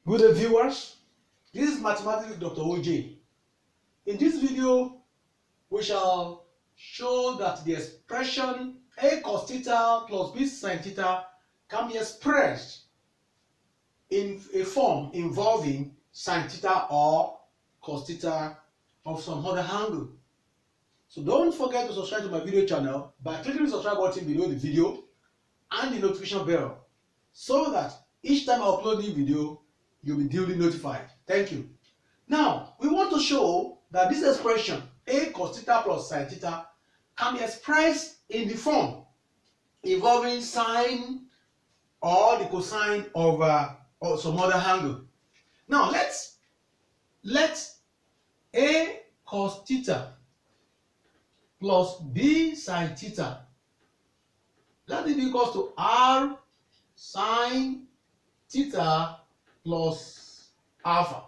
Good day, viewers. This is Mathematics with Dr. OJ. In this video, we shall show that the expression a cos theta plus b sin theta can be expressed in a form involving sin theta or cos theta of some other angle. So don't forget to subscribe to my video channel by clicking the subscribe button below the video and the notification bell so that each time I upload a new video, you'll be duly notified. Thank you. Now, we want to show that this expression a cos theta plus sin theta can be expressed in the form involving sine or the cosine of or some other angle. Now, let a cos theta plus b sin theta, let it be equal to r sin theta plus alpha.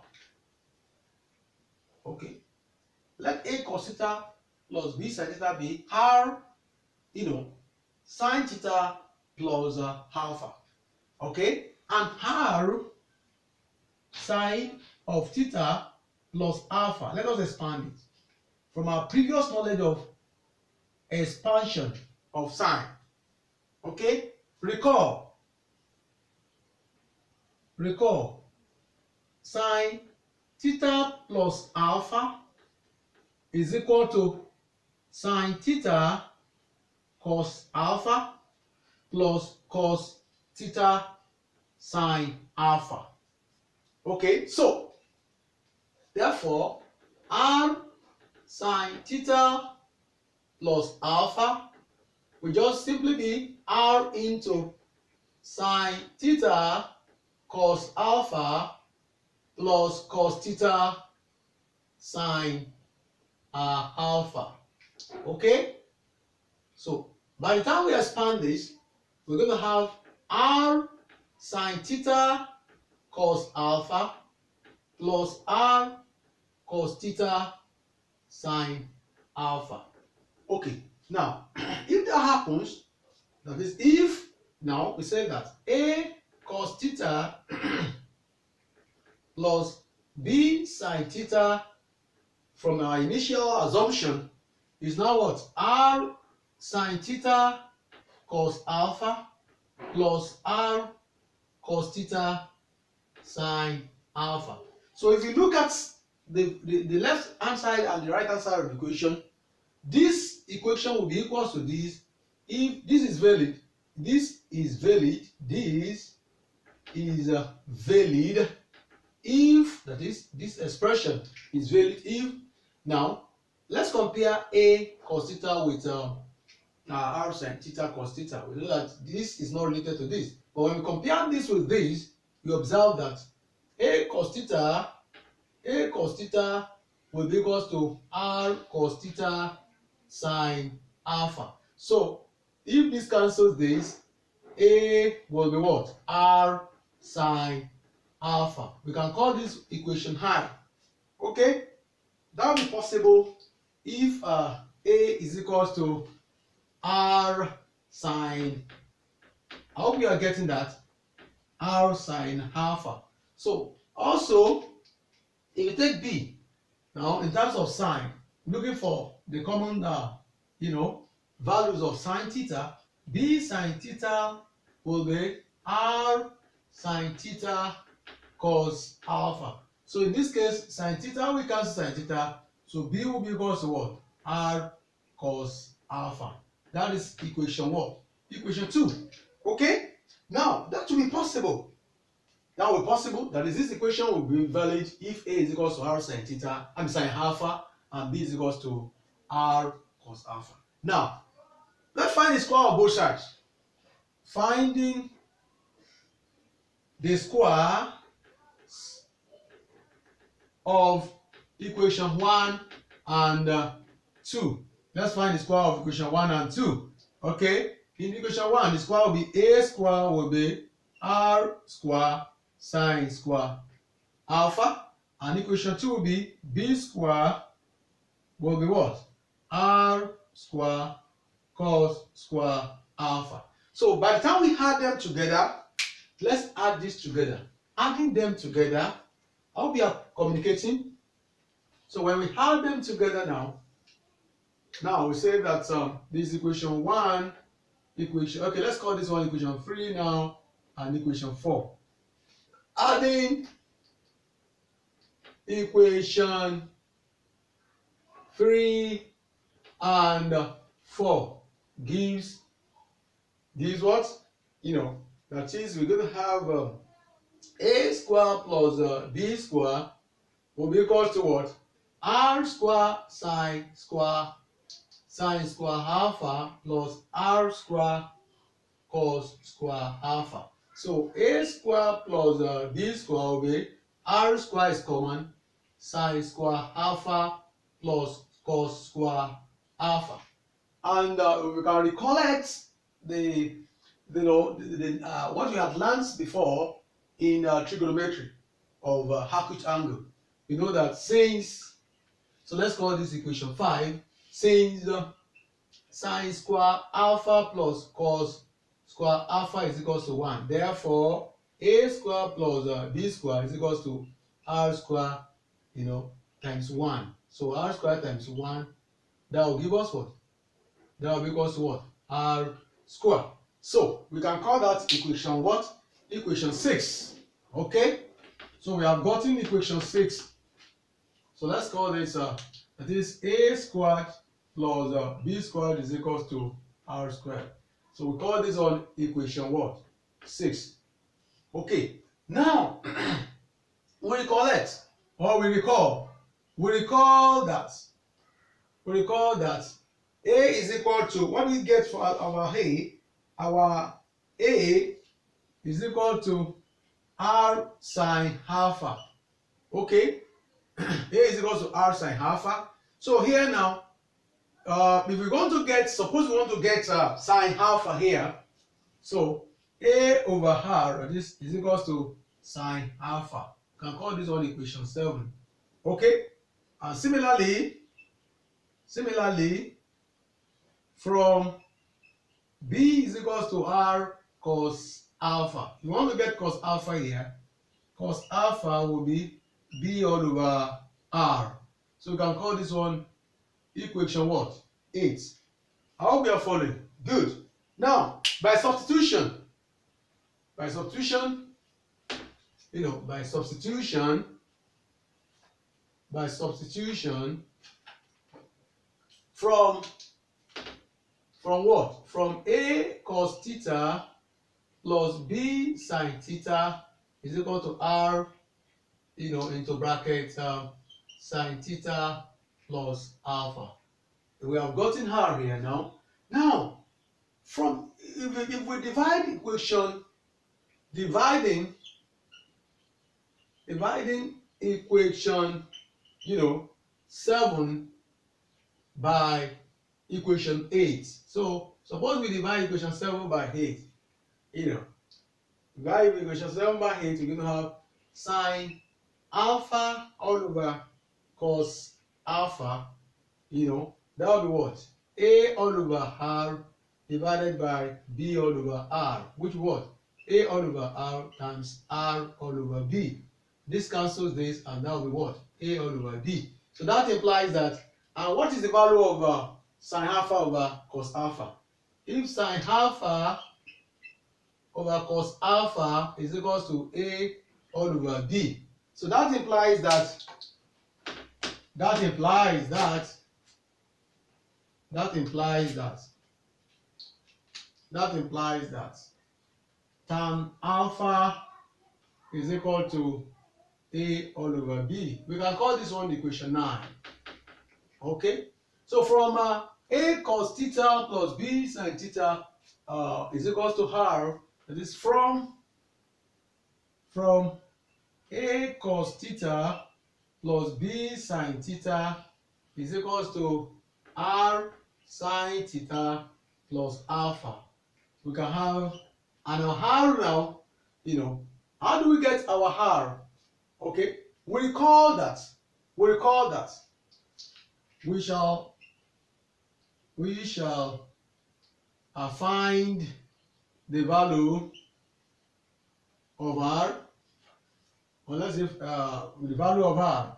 Okay, let a cos theta plus b sin theta be r, sin theta plus alpha. Okay, and r sine of theta plus alpha. Let us expand it from our previous knowledge of expansion of sine. Okay, recall sine theta plus alpha is equal to sine theta cos alpha plus cos theta sine alpha. Okay, so therefore r sine theta plus alpha will just simply be r into sine theta cos alpha plus cos theta sine alpha. Okay, so by the time we expand this, we're going to have r sine theta cos alpha plus r cos theta sine alpha. Okay, now if that happens, that is, if now we say that a cos theta plus b sin theta from our initial assumption is now what? R sin theta cos alpha plus r cos theta sin alpha. So if you look at the left hand side and the right hand side of the equation, this equation will be equal to this. If this is valid, this is valid, this is valid if, that is, this expression is valid if. Now let's compare a cos theta with r sin theta cos theta. We know that this is not related to this, but when we compare this with this, you observe that a cos theta will be equal to r cos theta sin alpha. So if this cancels this, a will be what? R sin alpha. We can call this equation high. Okay, that will be possible if a is equal to r sin, I hope you are getting that, r sin alpha. So also, if you take b, now in terms of sine, looking for the common values of sine theta, b sin theta will be r sin theta cos alpha. So in this case, sin theta will cancel sin theta, so b will be equal to what? R cos alpha. That is equation what? Equation 2. Okay, now that will be possible. That will be possible. That is, this equation will be valid if a is equal to r sin theta, sin alpha, and b is equal to r cos alpha. Now let's find the square of both sides. Finding the square of equation 1 and 2. Let's find the square of equation 1 and 2. Okay, in equation 1, the square will be a square will be r square sine square alpha, and equation 2 will be b square will be what? R square cos square alpha. So by the time we add them together, let's add this together. adding them together, I hope you are communicating. So when we add them together now we say that this equation 1, okay, let's call this one equation 3 now, and equation 4. Adding equation 3 and 4 gives what? That is, we're going to have a square plus b square will be equal to what? R square sine square alpha plus r square cos square alpha. So a square plus b square will be r square is common, sine square alpha plus cos square alpha. And we can recollect what we had learned before in trigonometry of acute angle. You know that since, so let's call this equation 5, since sine square alpha plus cos square alpha is equals to 1. Therefore, a square plus b square is equals to r square, times 1. So r square times 1, that will give us what? That will be equals to what? R square. So we can call that equation what? Equation 6. Okay? So we have gotten equation 6. So let's call this that is a squared plus b squared is equals to r squared. So we call this one equation what? 6. Okay. Now we recollect, or we recall that a is equal to, what do we get for our a? Our a is equal to r sine alpha. Okay. A is equal to r sine alpha. So here now, if we're going to get, suppose we want to get sine alpha here, so a over r, this is equals to sine alpha. You can call this one equation 7. Okay. And similarly, from b is equals to r cos alpha. If you want to get cos alpha here, cos alpha will be b all over r. So we can call this one equation what? 8. I hope you are following. Good. Now, by substitution, from what? From a cos theta plus b sin theta is equal to r, into bracket sin theta plus alpha. We have gotten r here now. Now, from if we divide equation, dividing equation 7 by equation 8. So suppose we divide equation 7 by 8. Divide equation 7 by 8, we're going to have sine alpha all over cos alpha. That will be what? A all over r divided by b all over r, which what? A all over r times r all over b. This cancels this, and that will be what? A all over b. So that implies that, and what is the value of sine alpha over cos alpha? If sine alpha over cos alpha is equals to a all over b, so that implies that tan alpha is equal to a all over b. We can call this one equation 9. Okay. So from a cos theta plus b sin theta is equals to r. That is from a cos theta plus b sin theta is equals to r sin theta plus alpha. We can have an r now. How do we get our r? Okay, we recall that we shall find the value of r. or let's say the value of r,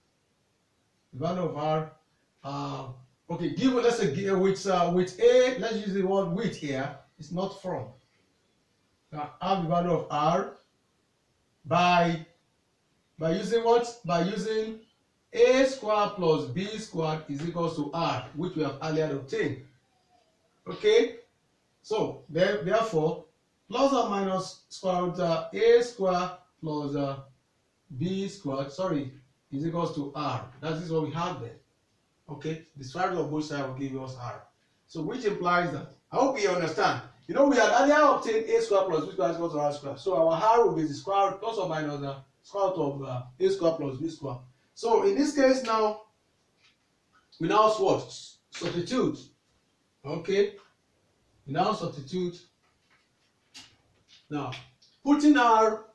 okay, given, let's say with a, let's use the word with here, it's not from. Have the value of r by using what? By using a squared plus b squared is equals to r, which we have earlier obtained. Okay, so therefore plus or minus square root a squared plus b squared, sorry, is equals to r. That is what we have there. Okay, the square root of both sides will give us r. So which implies that, I hope you understand. You know, we had earlier obtained a squared plus b squared is equal to r squared. So our r will be the square root plus or minus the square root of a squared plus b squared. So in this case now, we now what? Substitute. Okay, we now substitute. Now putting r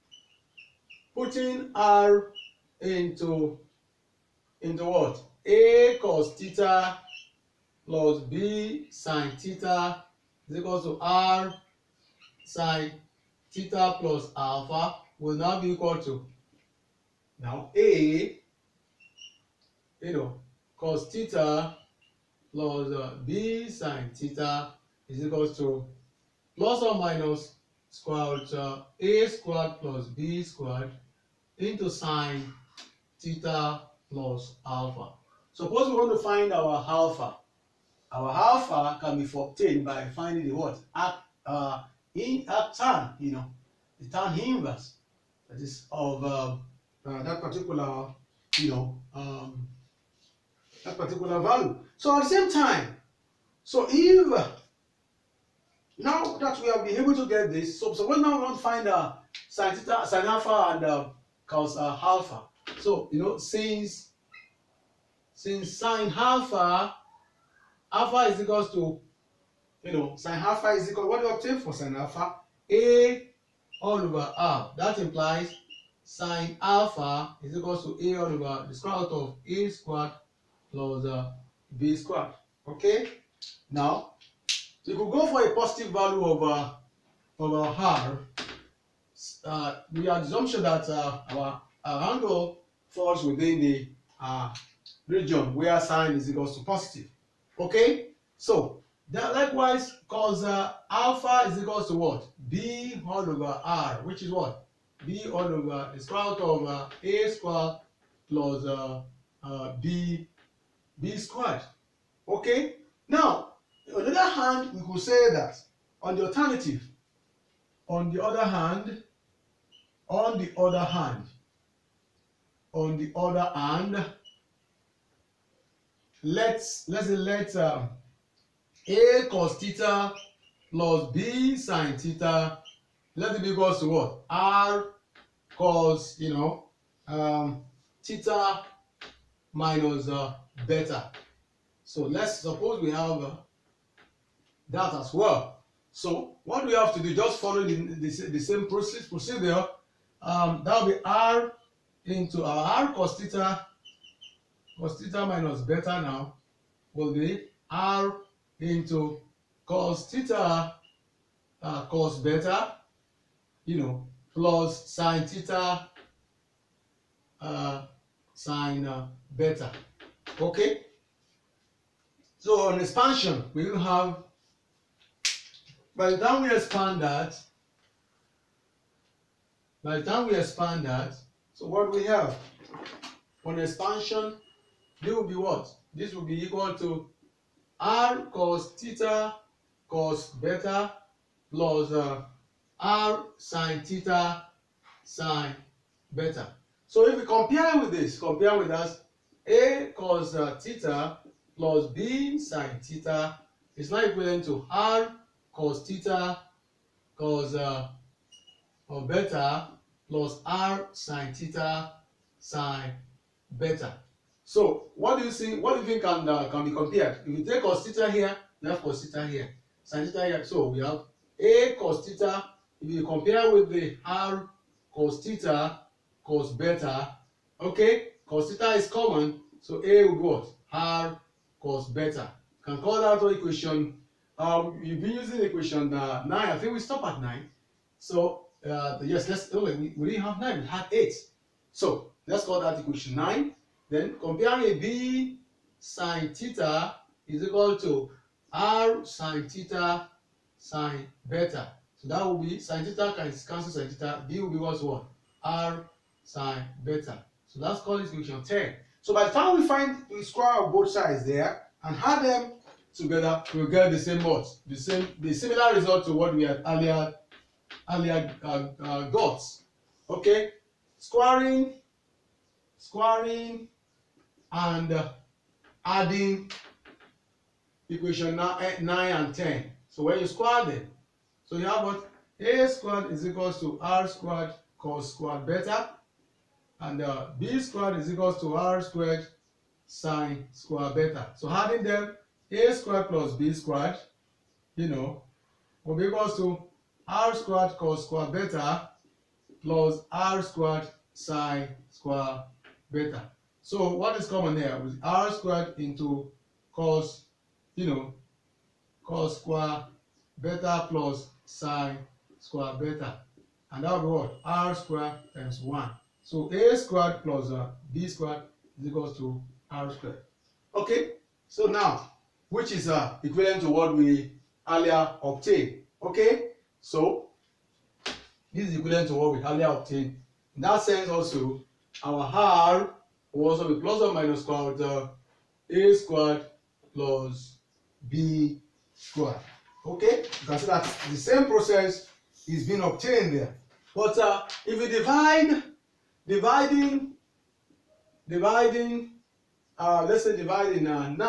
into what? A cos theta plus b sin theta is equal to r sin theta plus alpha will now be equal to, now a, cos theta plus b sin theta is equal to plus or minus square root a squared plus b squared into sin theta plus alpha. Suppose we want to find our alpha. Our alpha can be obtained by finding the what? Tan, the tan inverse, that is of that particular, that particular value. So at the same time, so if now that we have been able to get this, so when now we want to find sin theta, sin alpha, and cos alpha. So since sin alpha is equals to, sin alpha is equal, what do you obtain for sin alpha? A all over r. That implies sin alpha is equals to a all over the square root of a squared plus b squared. Okay, now you could go for a positive value of r. We have the assumption that our angle falls within the region where sine is equals to positive. Okay, so that likewise cos alpha is equals to what? B all over r, which is what? B all over the square root of a squared plus b squared. Okay, now on the other hand, we could say that on the alternative, on the other hand, let's let a cos theta plus b sin theta, let it be equals to what? R cos theta minus beta. So let's suppose we have that as well. So what we have to do, just follow the same procedure. That will be r into r cos theta minus beta now will be r into cos theta cos beta, plus sin theta sin beta. Okay, so on expansion we will have, by the time we expand that, so what we have on expansion, this will be what? This will be equal to r cos theta cos beta plus r sin theta sin beta. So if we compare with us, a cos theta plus b sin theta is now equivalent to r cos theta cos beta plus r sin theta sin beta. So what do you think can be compared? If you take cos theta here, you have cos theta here, sin theta here. So we have a cos theta. If you compare with the r cos theta cos beta, okay, cos theta is common, so a will be what? R cos beta. Can call that equation. You've been using equation 9. I think we stop at 9. So yes, we didn't have 9, we had 8. So let's call that equation 9. Then comparing B sine theta is equal to R sine theta sine beta. So that will be sine theta can cancel sine theta. B will be equal to what? R sine beta. So let's call this equation 10. So by the time we square out both sides there and add them together, we'll get the same what? The similar result to what we had earlier got. Okay, squaring and adding equation 9 and 10. So when you square them, so you have what? A squared is equals to R squared cos squared beta, and B squared is equals to R squared sine squared beta. So adding them, A squared plus B squared, will be equals to R squared cos squared beta plus R squared sine squared beta. So what is common there with R squared into cos, cos squared beta plus sine squared beta, and that will be what? R squared times 1. So A squared plus B squared is equals to R squared. Okay, so now which is equivalent to what we earlier obtained. Okay, so this is equivalent to what we earlier obtained. In that sense also, our R will also be plus or minus square root of A squared plus B squared. Okay, you can see that the same process is being obtained there. But if you let's say dividing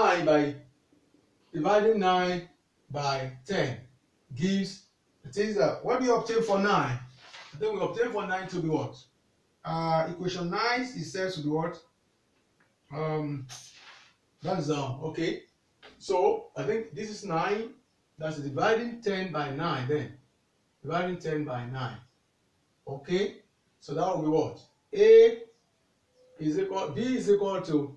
9 by 10 gives, it is what do you obtain for 9? I think we obtain for 9 to be what? Equation 9 is said to be what? That is okay. So I think this is 9. That's dividing 10 by 9 then. Dividing 10 by 9. Okay. So that will be what? B is equal to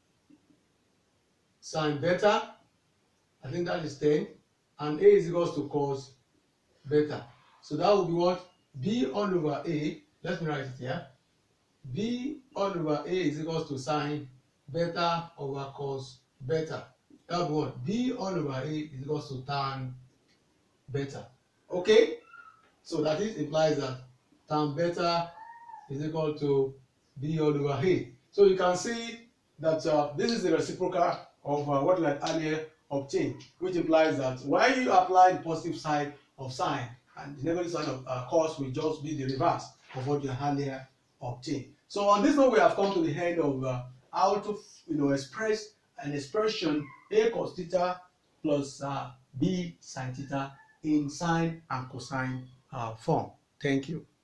sine beta. I think that is 10. And A is equal to cos beta. So that will be what? B all over A. Let me write it here. B all over A is equal to sine beta over cos beta. That will be what? B all over A is equal to tan beta. Okay? So that implies that tan beta is equal to B all over A. So you can see that this is the reciprocal of what we had earlier obtained, which implies that when you apply the positive side of sine, and the negative side of cos will just be the reverse of what you earlier obtained. So on this note, we have come to the end of how to express an expression A cos theta plus B sin theta in sine and cosine form. Thank you.